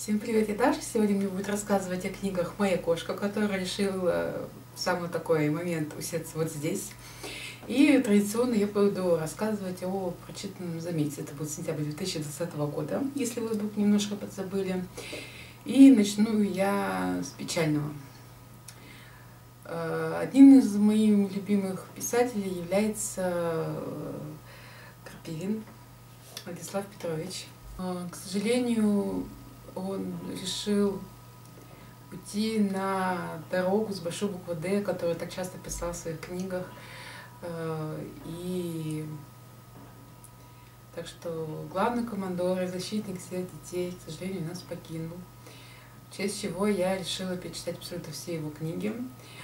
Всем привет, я Даша. Сегодня мне будет рассказывать о книгах моя кошка, которая решила в самый такой момент усеться вот здесь. И традиционно я буду рассказывать о прочитанном за месяц. Это будет сентябрь 2020 года, если вы вдруг немножко подзабыли. И начну я с печального. Одним из моих любимых писателей является Крапивин Владислав Петрович. К сожалению, он решил уйти на дорогу с большой буквы «Д», которую так часто писал в своих книгах. И так что главный командор и защитник всех детей, к сожалению, нас покинул. В честь чего я решила перечитать абсолютно все его книги.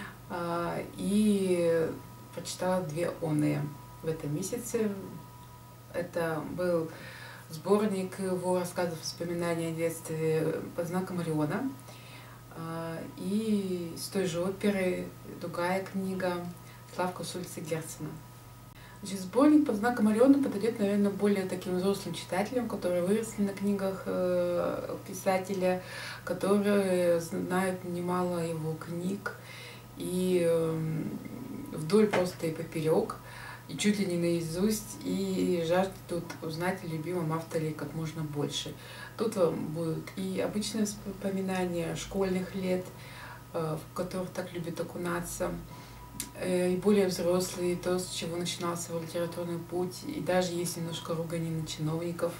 И прочитала две оные в этом месяце. Это был сборник его рассказов, воспоминаний о детстве «Под знаком Ориона». И с той же оперы другая книга «Славка с улицы Герцена». Значит, сборник «Под знаком Ориона» подойдет, наверное, более таким взрослым читателям, которые выросли на книгах писателя, которые знают немало его книг и вдоль просто и поперек, и чуть ли не наизусть, и жаждут узнать о любимом авторе как можно больше. Тут вам будут и обычные воспоминания школьных лет, в которых так любят окунаться, и более взрослые, то, с чего начинался его литературный путь, и даже есть немножко ругани на чиновников,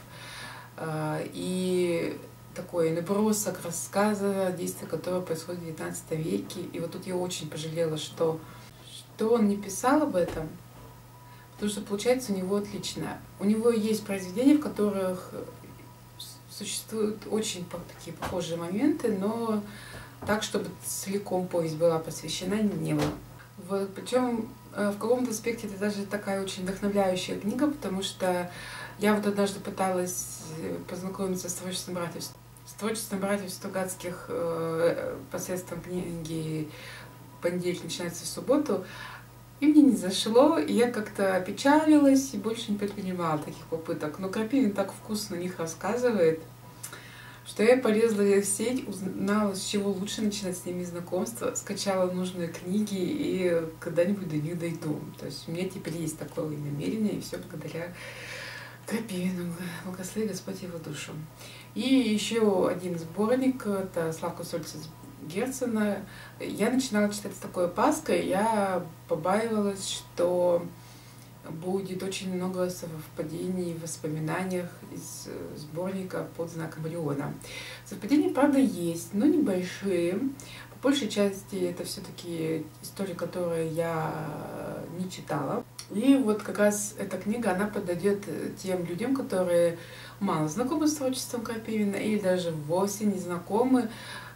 и такой набросок рассказа, действие которого происходит в 19 веке. И вот тут я очень пожалела, что он не писал об этом, потому что получается у него отлично. У него есть произведения, в которых существуют очень такие похожие моменты, но так, чтобы целиком повесть была посвящена, не было. Вот, причем в каком-то аспекте это даже такая очень вдохновляющая книга, потому что я вот однажды пыталась познакомиться с творчеством братьев Стругацких посредством книги «Понедельник начинается в субботу», и мне не зашло, и я как-то опечалилась и больше не предпринимала таких попыток. Но Крапивин так вкусно о них рассказывает, что я полезла в сеть, узнала, с чего лучше начинать с ними знакомство, скачала нужные книги и когда-нибудь до них дойду. То есть у меня теперь есть такое намерение, и все благодаря Крапивину. Благослови Господь его душу. И еще один сборник, это «Славка с улицы Герцена». Я начинала читать с такой опаской, я побаивалась, что будет очень много совпадений в воспоминаниях из сборника «Под знаком Ориона». Совпадения, правда, есть, но небольшие. По большей части это все-таки истории, которые я не читала. И вот как раз эта книга, она подойдет тем людям, которые мало знакомы с творчеством Крапивина или даже вовсе не знакомы.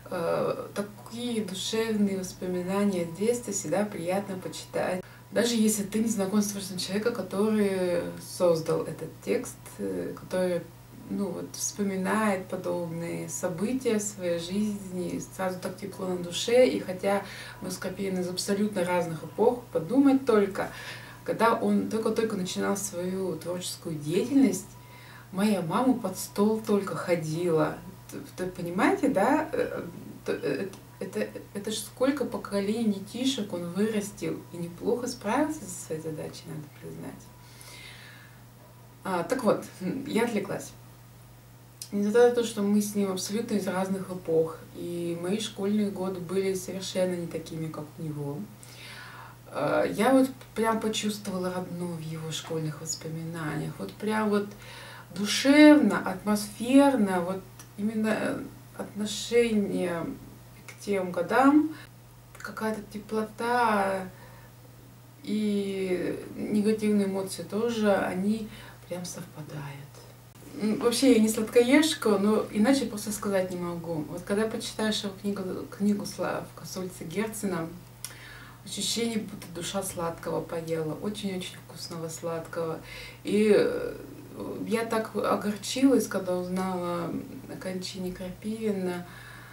Такие душевные воспоминания детства всегда приятно почитать. Даже если ты не знаком с творчеством человека, который создал этот текст, который вспоминает подобные события в своей жизни, сразу так тепло на душе. И хотя мы с Крапивиным из абсолютно разных эпох, подумать только, когда он только-только начинал свою творческую деятельность, моя мама под стол только ходила. Понимаете, да? Это ж сколько поколений детишек он вырастил и неплохо справился со своей задачей, надо признать. Так вот, я отвлеклась. Несмотря на то, что мы с ним абсолютно из разных эпох, и мои школьные годы были совершенно не такими, как у него, я вот прям почувствовала родное в его школьных воспоминаниях. Вот прям вот душевно, атмосферно, вот именно отношение к тем годам, какая-то теплота и негативные эмоции тоже, они прям совпадают. Вообще я не сладкоежка, но иначе просто сказать не могу. Вот когда почитаешь его книгу «Славка с улицы Герцена», ощущение, будто душа сладкого поела, очень-очень вкусного сладкого. И я так огорчилась, когда узнала о кончине Крапивина.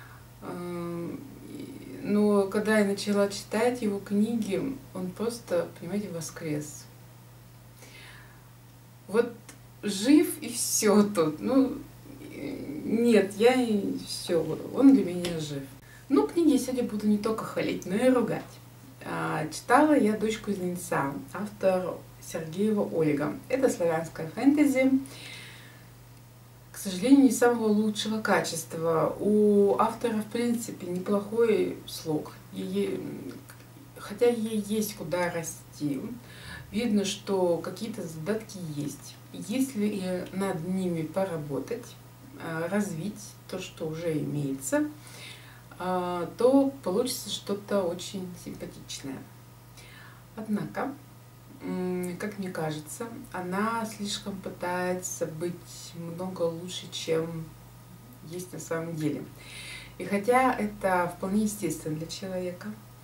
Но когда я начала читать его книги, он просто, понимаете, воскрес. Вот жив и все тут. Нет, я все, он для меня жив. Ну, книги я сегодня буду не только хвалить, но и ругать. Читала я «Дочку из Линца», автор Сергеева Ольга. Это славянское фэнтези. К сожалению, не самого лучшего качества. У автора, в принципе, неплохой слог. Хотя ей есть куда расти. Видно, что какие-то задатки есть. Если над ними поработать, развить то, что уже имеется, то получится что-то очень симпатичное. Однако, как мне кажется, она слишком пытается быть много лучше, чем есть на самом деле. И хотя это вполне естественно для человека,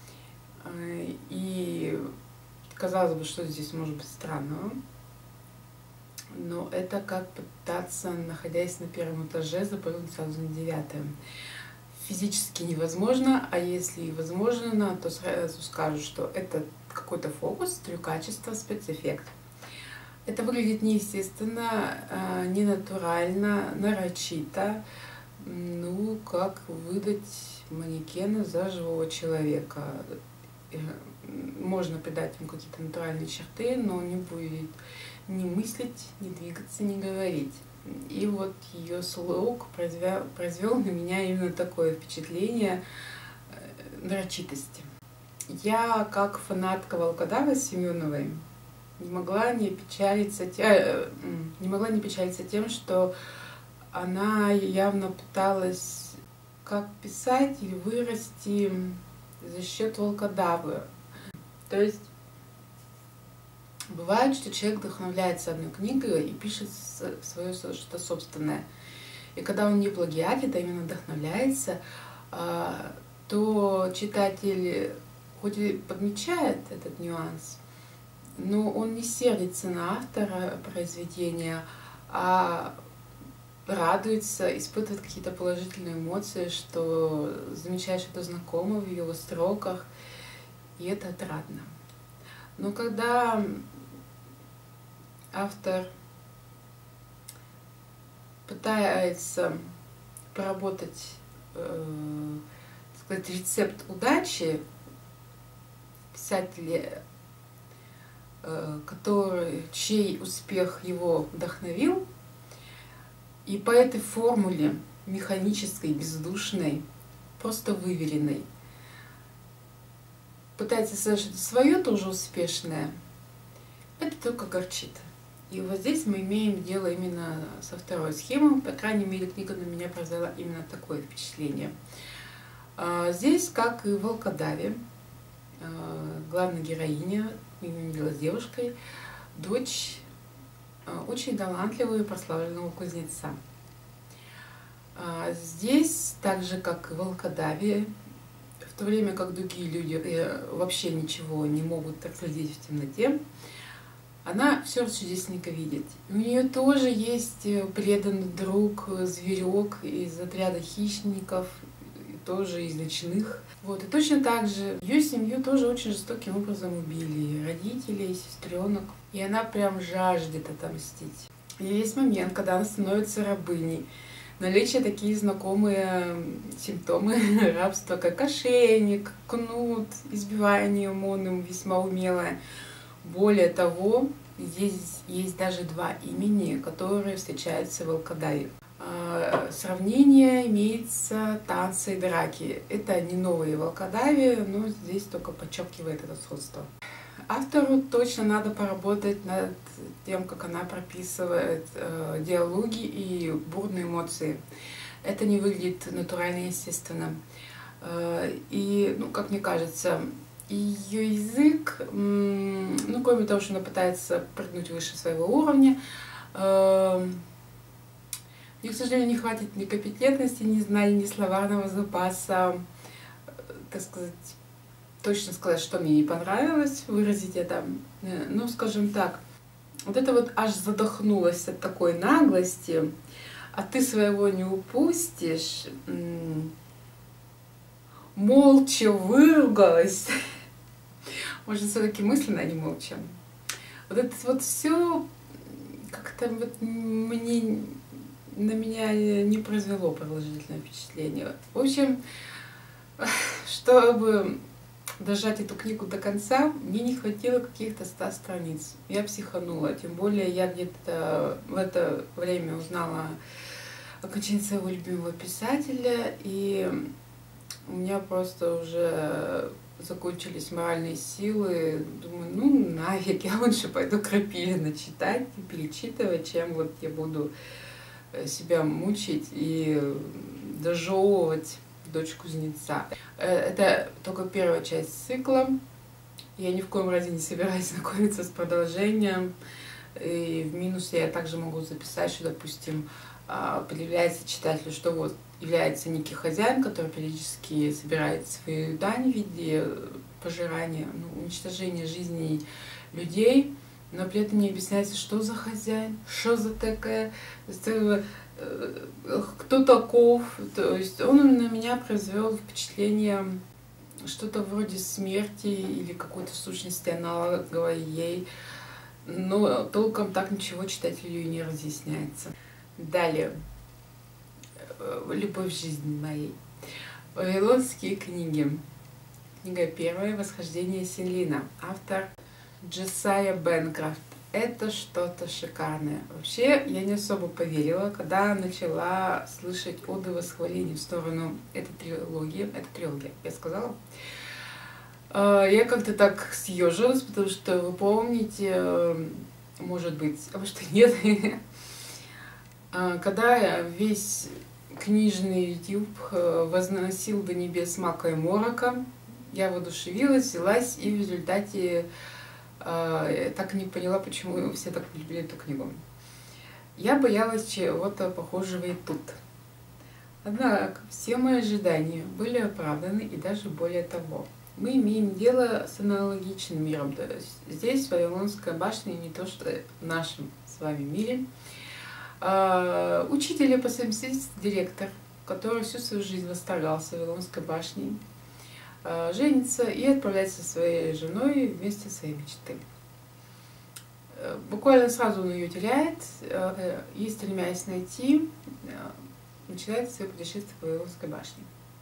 и казалось бы, что здесь может быть странного, но это как пытаться, находясь на первом этаже, запрыгнуть сразу на 9-е. Физически невозможно, а если и возможно, то сразу скажу, что это какой-то фокус, трюкачество, спецэффект. Это выглядит неестественно, ненатурально, нарочито. Ну, как выдать манекена за живого человека. Можно придать ему какие-то натуральные черты, но он не будет ни мыслить, ни двигаться, ни говорить. И вот ее слог произвел на меня именно такое впечатление нарочитости. Я, как фанатка волкодава Семеновой, не могла не печалиться тем, что она явно пыталась как писать или вырасти за счет волкодавы. То есть бывает, что человек вдохновляется одной книгой и пишет свое что-то собственное. И когда он не плагиатит, а именно вдохновляется, то читатель хоть и подмечает этот нюанс, но он не сердится на автора произведения, а радуется, испытывает какие-то положительные эмоции, что замечает что-то знакомое в его строках, и это отрадно. Но когда автор пытается поработать, так сказать, рецепт удачи, писателя, чей успех его вдохновил, и по этой формуле механической, бездушной, просто выверенной, пытается совершить свое тоже успешное, это только горчит. И вот здесь мы имеем дело именно со второй схемой. По крайней мере, книга на меня произвела именно такое впечатление. Здесь, как и в «Волкодаве», главная героиня, явилась девушкой, дочь очень талантливого и прославленного кузнеца. Здесь, так же как и в «Волкодаве», в то время как другие люди вообще ничего не могут разглядеть в темноте, она все чудесненько видит. У нее тоже есть преданный друг, зверек из отряда хищников, тоже из ночных. Вот. И точно так же ее семью тоже очень жестоким образом убили. Родителей, сестренок. И она прям жаждет отомстить. И есть момент, когда она становится рабыней. Наличие такие знакомые симптомы рабства, как ошейник, кнут, избивание ОМОНом весьма умелое. Более того, здесь есть даже два имени, которые встречаются в «Волкодаве». Сравнение имеется танцы и драки. Это не новые в «Волкодаве», но здесь только подчеркивает это сходство. Автору точно надо поработать над тем, как она прописывает диалоги и бурные эмоции. Это не выглядит натурально, естественно. И, ну, как мне кажется, ее язык, ну, кроме того, что она пытается прыгнуть выше своего уровня, мне, к сожалению, не хватит ни компетентности, ни знаний, ни словарного запаса, так сказать, точно сказать, что мне не понравилось, выразить это. Ну, скажем так, вот это вот аж задохнулась от такой наглости, а ты своего не упустишь, молча выругалась. Может, все-таки мысленно, а не молча. Вот это вот все как-то вот мне на меня не произвело положительное впечатление. В общем, чтобы дожать эту книгу до конца, мне не хватило каких-то 100 страниц. Я психанула, тем более я где-то в это время узнала окончание своего любимого писателя, и у меня просто уже закончились моральные силы. Думаю, ну нафиг, я лучше пойду Крапивина читать и перечитывать, чем вот я буду себя мучить и дожевывать «Дочь кузнеца». Это только первая часть цикла. Я ни в коем разе не собираюсь знакомиться с продолжением. И в минусе я также могу записать, что, допустим, предъявляется читателю, что вот является некий хозяин, который периодически собирает свою дань в виде пожирания, уничтожения жизней людей, но при этом не объясняется, что за хозяин, что за такая, кто таков. То есть он на меня произвел впечатление что-то вроде смерти или какой-то сущности аналоговой ей, но толком так ничего читателю и не разъясняется. Далее. «Любовь жизни моей». Вавилонские книги. Книга первая. «Восхождение Синлина». Автор Джесайя Бэнкрофт. Это что-то шикарное. Вообще, я не особо поверила, когда начала слышать оды восхваления в сторону этой трилогии. Это трилогия, я сказала. Я как-то так съежилась, потому что вы помните, может быть, а может и нет, когда весь книжный YouTube возносил до небес Мака и Морока, я воодушевилась, взялась, и в результате так и не поняла, почему все так любили эту книгу. Я боялась чего-то похожего и тут. Однако все мои ожидания были оправданы, и даже более того. Мы имеем дело с аналогичным миром. То есть здесь Вавилонская башня не то, что в нашем с вами мире. Учитель по совместительству директор, который всю свою жизнь восторгался Вавилонской башней, женится и отправляется со своей женой вместе своей мечты. Буквально сразу он ее теряет и, стремясь найти, начинает свое путешествие по Вавилонской башне.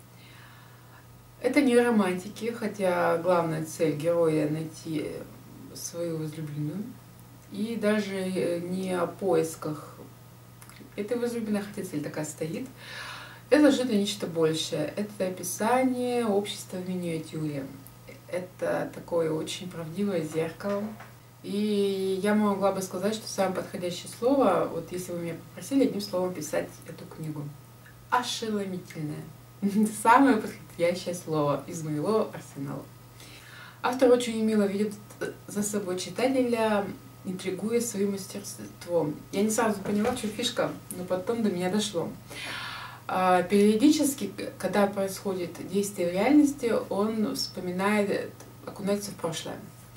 Это не романтики, хотя главная цель героя — найти свою возлюбленную, и даже не о поисках этой возлюбленной, хотя цель такая стоит. Это что-то нечто большее. Это описание общества в миниатюре. Это такое очень правдивое зеркало. И я могла бы сказать, что самое подходящее слово, вот если вы меня попросили одним словом описать эту книгу: ошеломительное. Самое подходящее слово из моего арсенала. Автор очень умело ведет за собой читателя, интригуя своим мастерством. Я не сразу поняла, что фишка, но потом до меня дошло. Периодически, когда происходит действие в реальности, он вспоминает, окунается в прошлое.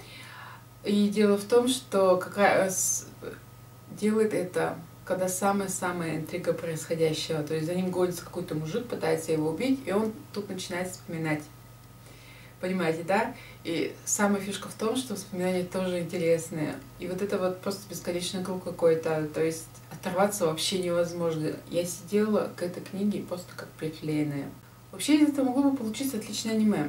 И дело в том, что как раз делает это, когда самая-самая интрига происходящего. То есть за ним гонится какой-то мужик, пытается его убить, и он тут начинает вспоминать. Понимаете, да? И самая фишка в том, что воспоминания тоже интересные. И вот это вот просто бесконечный круг какой-то. То есть оторваться вообще невозможно. Я сидела к этой книге просто как приклеенная. Вообще из этого могло бы получиться отличное аниме.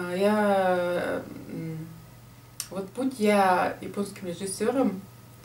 Вот будь я японским режиссером,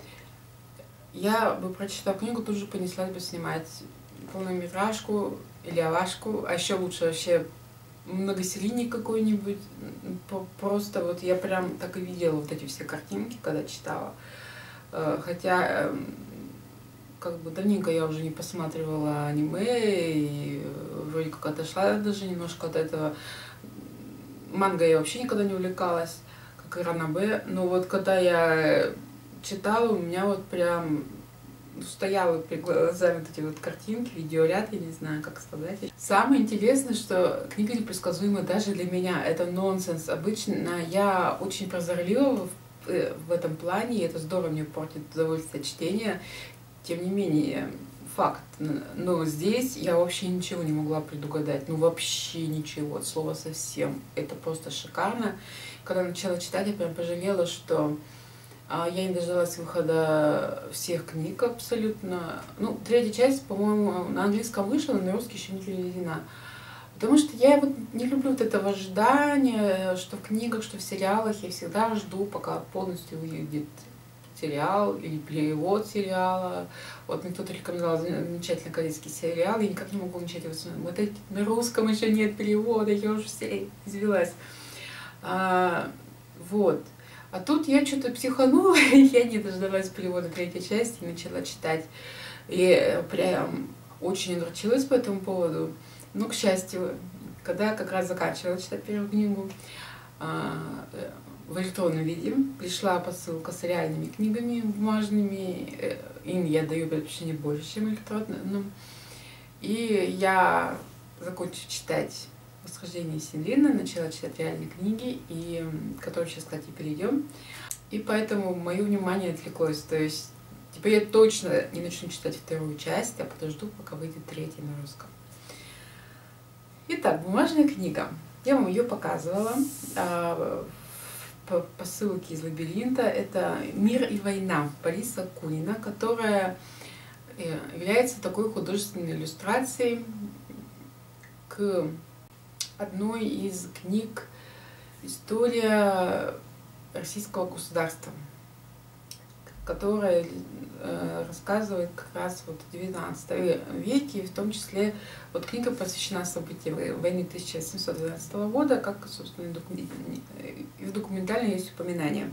я бы, прочитав книгу, тут же понеслась бы снимать полнометражку или овашку, а еще лучше вообще многосерийник какой-нибудь. Просто вот я прям так и видела вот эти все картинки, когда читала. Хотя как бы давненько я уже не посматривала аниме, и вроде как отошла даже немножко от этого. Манго я вообще никогда не увлекалась, как и ранобэ. Но вот когда я читала, у меня вот прям стояла перед глазами вот эти вот картинки, видеоряд, я не знаю, как сказать. Самое интересное, что книга непредсказуема даже для меня. Это нонсенс. Обычно я очень прозорлива в этом плане, и это здорово мне портит удовольствие от чтения. Тем не менее, факт. Но здесь я вообще ничего не могла предугадать. Ну вообще ничего, от слова совсем. Это просто шикарно. Когда начала читать, я прям пожалела, что Я не дождалась выхода всех книг абсолютно. Ну, третья часть, по-моему, на английском вышла, но на русский еще не переведена. Потому что я вот не люблю вот этого ожидания, что в книгах, что в сериалах. Я всегда жду, пока полностью выйдет сериал или перевод сериала. Вот мне кто-то рекомендовал замечательный корейский сериал, я никак не могу начать его смотреть. Вот эти, на русском еще нет перевода, я уже все извелась. Вот. А тут я что-то психанула, и я не дождалась перевода третьей части и начала читать. И прям очень огорчилась по этому поводу. Но, к счастью, когда я как раз заканчивала читать первую книгу в электронном виде, пришла посылка с реальными книгами бумажными. Им я даю предпочтение больше, чем электронным. И я, закончив читать «Восхождение Селены», начала читать реальные книги, и, которые сейчас, кстати, перейдем. И поэтому мое внимание отвлеклось. То есть теперь я точно не начну читать вторую часть, а подожду, пока выйдет третья на русском. Итак, бумажная книга. Я вам ее показывала по посылке из лабиринта. Это «Мир и война» Бориса Кунина, которая является такой художественной иллюстрацией к одной из книг «История российского государства», которая рассказывает как раз вот в XIX веке, в том числе вот книга посвящена событиям войны 1712 года, как, собственно, и в документальной есть упоминание.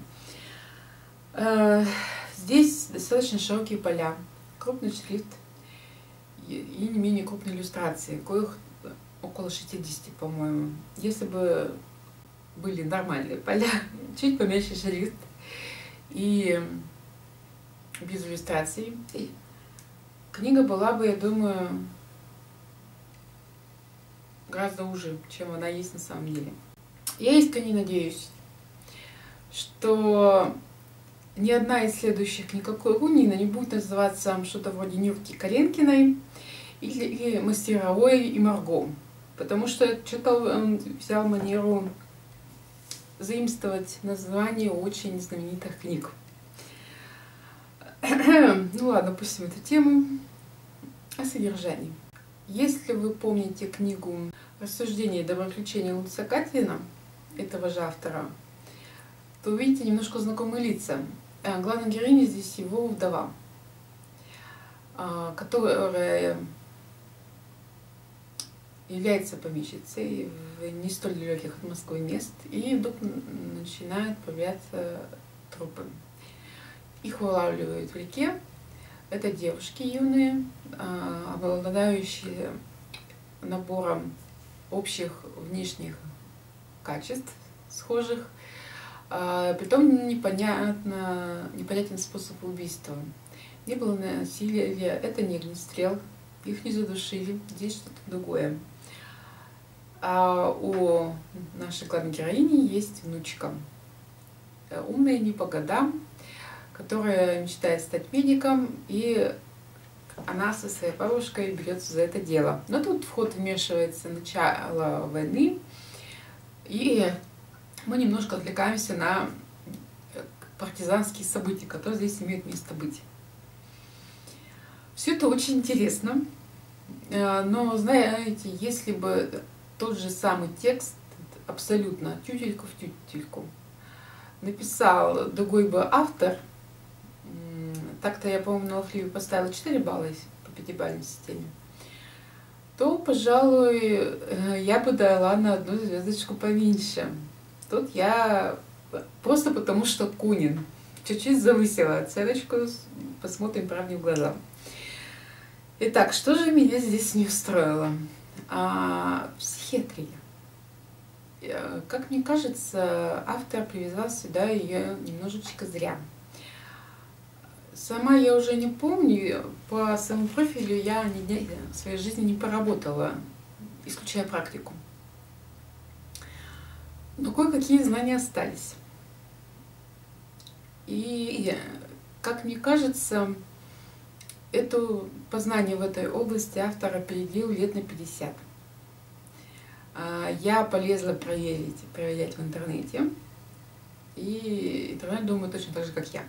Здесь достаточно широкие поля, крупный шрифт и не менее крупные иллюстрации, коих около 60, по-моему. Если бы были нормальные поля, чуть поменьше шрифт и без иллюстраций, книга была бы, я думаю, гораздо уже, чем она есть на самом деле. Я искренне надеюсь, что ни одна из следующих никакой Кунина не будет называться что-то вроде Нюрки Каренкиной или Мастеровой и Марго, потому что что-то он взял манеру заимствовать название очень знаменитых книг. Ну ладно, пустим эту тему о содержании. Если вы помните книгу «Рассуждения и доброключения Луция Катлина», этого же автора, то увидите немножко знакомые лица. Главная героиня здесь его вдова, которая является помещицей в не столь далеких от Москвы мест, и вдруг начинают появляться трупы. Их вылавливают в реке. Это девушки юные, обладающие набором общих внешних качеств, схожих. Притом непонятен способ убийства. Не было насилия, это не огнестрел, их не задушили, здесь что-то другое. А у нашей главной героини есть внучка, умная не по годам, которая мечтает стать медиком, и она со своей бабушкой берется за это дело. Но тут в ход вмешивается начало войны, и мы немножко отвлекаемся на партизанские события, которые здесь имеют место быть. Все это очень интересно, но, знаете, если бы тот же самый текст, абсолютно тютельку в тютельку, написал другой бы автор, так-то я, по-моему, на Лафливе поставила 4 балла по 5-бальной системе, то, пожалуй, я бы дала на одну звездочку поменьше. Тут я просто потому, что Кунин. Чуть-чуть завысила оценочку, посмотрим правде в глаза. Итак, что же меня здесь не устроило? Психиатрия. Как мне кажется, автор привязал сюда ее немножечко зря. Сама я уже не помню, по своему профилю я в своей жизни не поработала, исключая практику. Но кое-какие знания остались. И, как мне кажется, это познание в этой области автор опередил лет на 50. Я полезла проверять в интернете. И интернет думает точно так же, как я.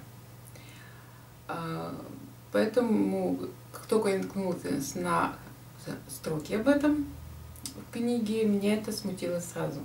Поэтому, как только я наткнулась на строки об этом в книге, меня это смутило сразу.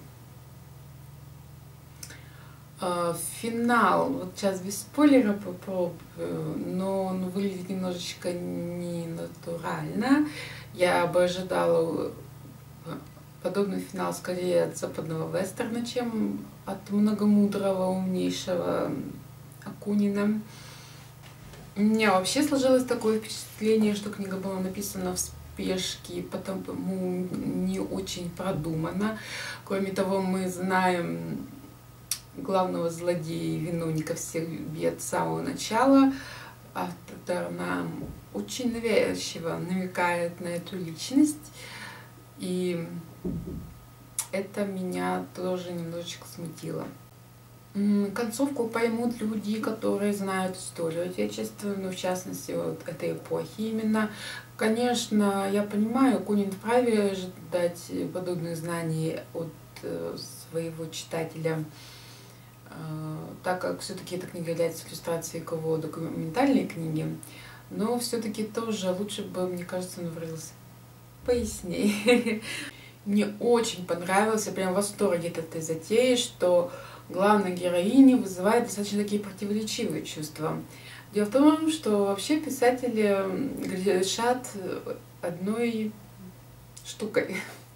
Финал, вот сейчас без спойлера попробую, но он выглядит немножечко не натурально. Я бы ожидала подобный финал скорее от западного вестерна, чем от многомудрого, умнейшего Акунина. У меня вообще сложилось такое впечатление, что книга была написана в спешке, и потому не очень продумана. Кроме того, мы знаем главного злодея и виновника всех бед с самого начала. Автор нам очень навязчиво намекает на эту личность, и это меня тоже немножечко смутило. Концовку поймут люди, которые знают историю отечественную, в частности, вот этой эпохи именно. Конечно, я понимаю, Акунин вправе ожидать подобных знаний от своего читателя, так как все-таки эта книга является иллюстрацией к его документальной книге, но все-таки тоже лучше бы, мне кажется, он врылся пояснее. Мне очень понравилось, я прям в восторге от этой затеи, что главная героиня вызывает достаточно такие противоречивые чувства. Дело в том, что вообще писатели грешат одной штукой.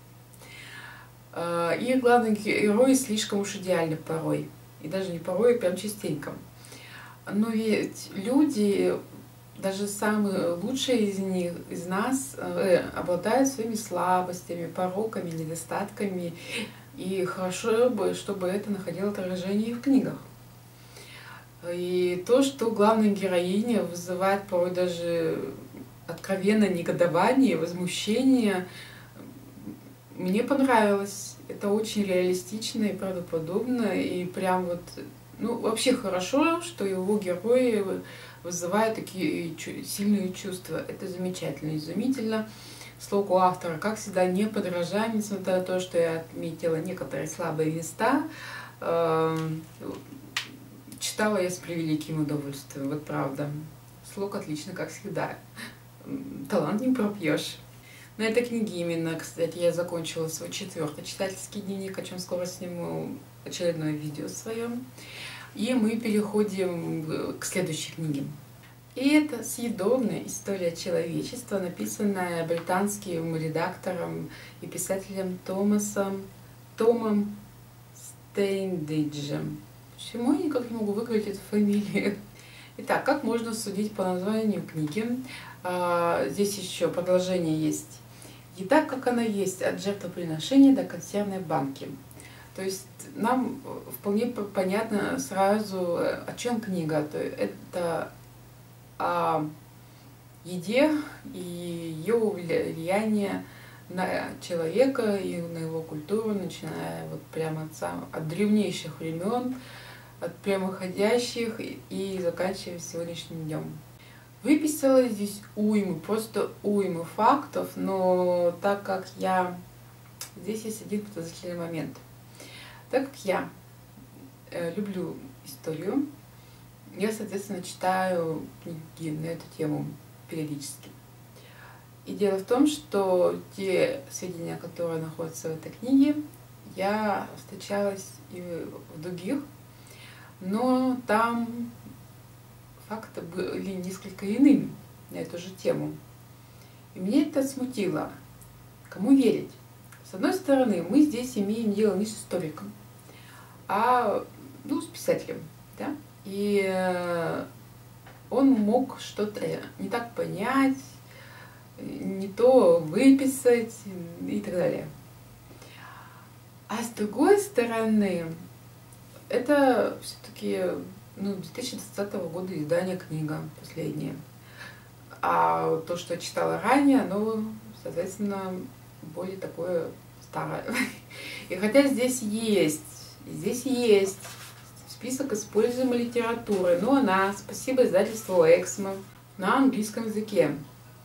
И главный герой слишком уж идеальный порой. И даже не порой, а прям частенько. Но ведь люди, даже самые лучшие из них, из нас, обладают своими слабостями, пороками, недостатками. И хорошо бы, чтобы это находило отражение и в книгах. И то, что главная героиня вызывает порой даже откровенное негодование, возмущение, мне понравилось. Это очень реалистично и правдоподобно, и прям вот, ну, вообще хорошо, что его герои вызывают такие сильные чувства. Это замечательно, изумительно. Слогу автора, как всегда, не подражаем, несмотря на то, что я отметила некоторые слабые места. Читала я с превеликим удовольствием, вот правда. Слог отлично, как всегда. Талант не пропьешь. На этой книге именно, кстати, я закончила свой 4-й читательский дневник, о чем скоро сниму очередное видео свое. И мы переходим к следующей книге. И это съедобная история человечества, написанная британским редактором и писателем Томом Стейндиджем. Почему я никак не могу выговорить эту фамилию? Итак, как можно судить по названию книги? Здесь еще продолжение есть. Еда, как она есть, от жертвоприношения до консервной банки. То есть нам вполне понятно сразу, о чем книга. То есть это о еде и ее влияние на человека и на его культуру, начиная вот прямо от древнейших времен, от прямоходящих и заканчивая сегодняшним днем. Выписала здесь просто уйму фактов, но так как здесь есть один подозрительный момент. Так как я люблю историю, я, соответственно, читаю книги на эту тему периодически. И дело в том, что те сведения, которые находятся в этой книге, я встречалась и в других, но там факты были несколько иными на эту же тему. И мне это смутило. Кому верить? С одной стороны, мы здесь имеем дело не с историком, а с писателем. Да? И он мог что-то не так понять, не то выписать и так далее. А с другой стороны, это все-таки 2020 года издание книга последняя. А то, что я читала ранее, оно, соответственно, более такое старое. И хотя здесь есть список используемой литературы, но она, спасибо издательству Эксмо, на английском языке.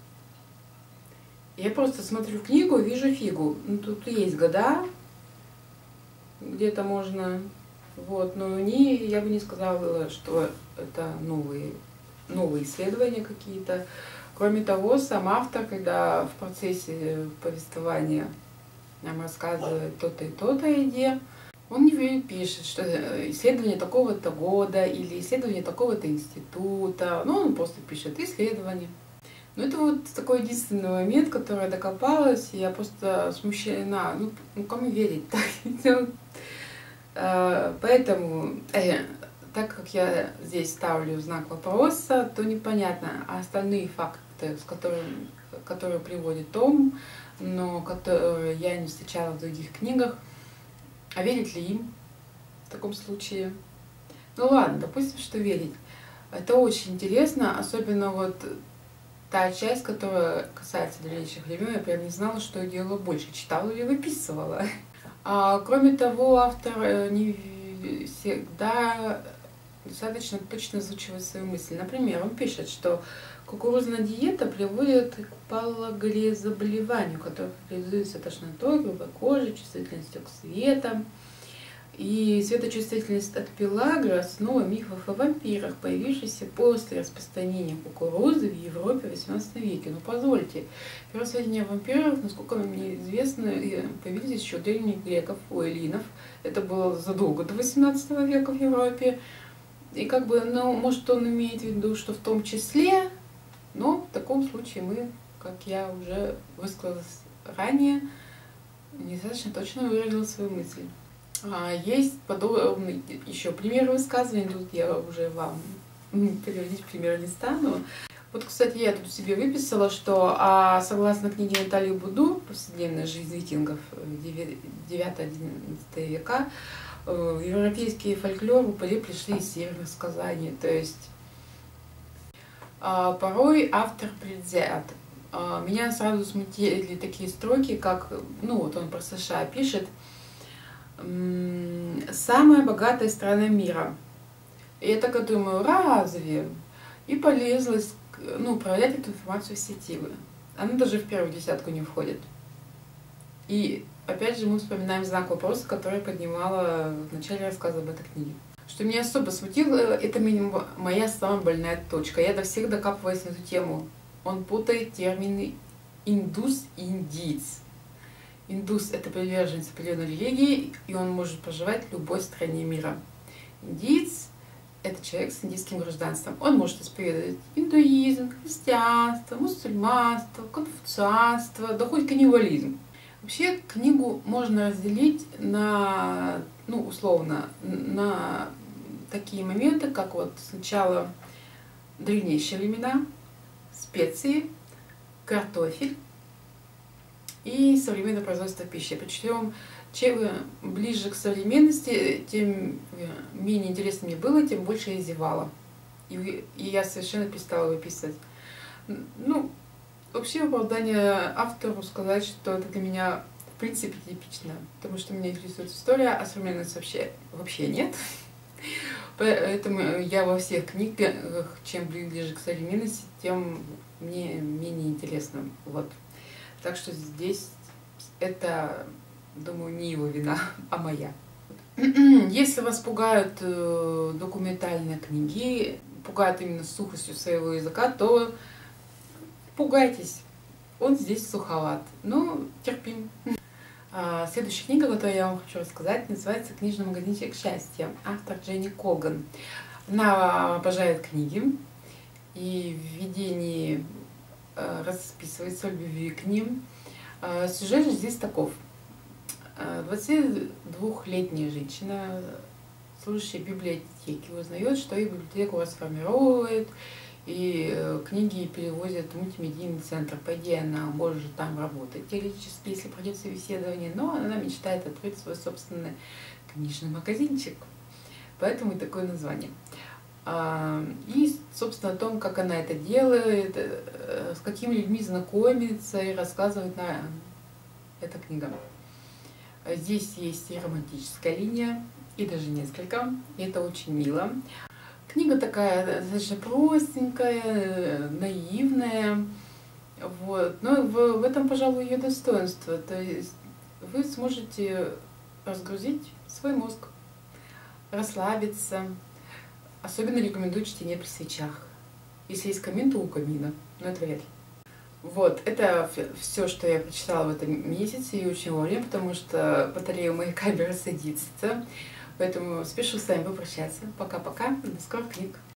Я просто смотрю книгу, вижу фигу. Тут есть года, где-то можно Вот, но я бы не сказала, что это новые исследования какие-то. Кроме того, сам автор, когда в процессе повествования нам рассказывает то-то и то-то о еде, он не пишет, что исследование такого-то года или исследование такого-то института. Ну, он просто пишет исследование. Ну, это вот такой единственный момент, который я докопалась, и я просто смущена. Ну кому верить-то? Поэтому, так как я здесь ставлю знак вопроса, то непонятно, а остальные факты, которые приводит Том, но которые я не встречала в других книгах, а верить ли им в таком случае? Ну ладно, допустим, что верить. Это очень интересно, особенно вот та часть, которая касается древнейших времен, я прям не знала, что я делала больше, читала или выписывала. Кроме того, автор не всегда достаточно точно озвучивает свои мысли. Например, он пишет, что кукурузная диета приводит к паллогрезоболеванию, которое характеризуется тошнотой, грубой кожей, чувствительностью к свету. И светочувствительность от пелагры — основа мифов о вампирах, появившихся после распространения кукурузы в Европе в XVIII веке. Ну позвольте, первые сведения о вампирах, насколько мне известно, появились еще у древних греков, у эллинов. Это было задолго до XVIII века в Европе. И ну, может, он имеет в виду, что в том числе, но в таком случае мы, как я уже высказалась ранее, недостаточно точно выразила свою мысль. Есть подобные еще примеры высказываний, тут я уже вам переводить примеры не стану. Вот, кстати, я тут себе выписала, что согласно книге Натальи Буду «Повседневная жизнь викингов 9-11 века», в европейский фольклор упыри пришли из северных сказаний. То есть порой автор предвзят. Меня сразу смутили такие строки, как, ну вот он про США пишет: «Самая богатая страна мира». И я так и думаю, разве? И полезла проверять эту информацию в сети. Она даже в первую десятку не входит. И опять же мы вспоминаем знак вопроса, который я поднимала в начале рассказа об этой книге. Что меня особо смутило, это моя самая больная точка. Я до всех докапываюсь на эту тему. Он путает термины индус и индиец. Индус — это приверженец определенной религии, и он может проживать в любой стране мира. Индиец — это человек с индийским гражданством. Он может исповедовать индуизм, христианство, мусульманство, конфуцианство, да хоть каннибализм. Вообще книгу можно разделить на, условно, на такие моменты, как вот сначала древнейшие времена, специи, картофель и современное производство пищи. Причем, чем ближе к современности, тем менее интересно мне было, тем больше я зевала. И я совершенно перестала выписывать. Вообще оправдание автору сказать, что это для меня в принципе типично, потому что меня интересует история, а современность вообще нет. Поэтому я во всех книгах, чем ближе к современности, тем мне менее интересно. Вот. Так что здесь это, думаю, не его вина, а моя. Если вас пугают документальные книги, пугают именно сухостью своего языка, то пугайтесь, он здесь суховат, но терпим. Следующая книга, которую я вам хочу рассказать, называется «Книжный магазинчик счастья». Автор Дженни Колган. Она обожает книги и в введении расписывается о любви к ним. Сюжет же здесь таков. 22-летняя женщина, служащая в библиотеке, узнает, что ее библиотеку расформировывают, и книги перевозят в мультимедийный центр. По идее, она может там работать теоретически, если пройдет собеседование, но она мечтает открыть свой собственный книжный магазинчик. Поэтому и такое название. И, собственно, о том, как она это делает, с какими людьми знакомится и рассказывает эта книга. Здесь есть и романтическая линия, и даже несколько, и это очень мило. Книга такая достаточно простенькая, наивная, вот. Но в этом, пожалуй, ее достоинство. То есть вы сможете разгрузить свой мозг. расслабиться. Особенно рекомендую чтение при свечах. Если есть камин, то у камина, но это вряд ли. Вот, это все, что я прочитала в этом месяце, и очень вовремя, потому что батарея у моей камеры садится. Поэтому спешу с вами попрощаться. Пока-пока, до скорых книг.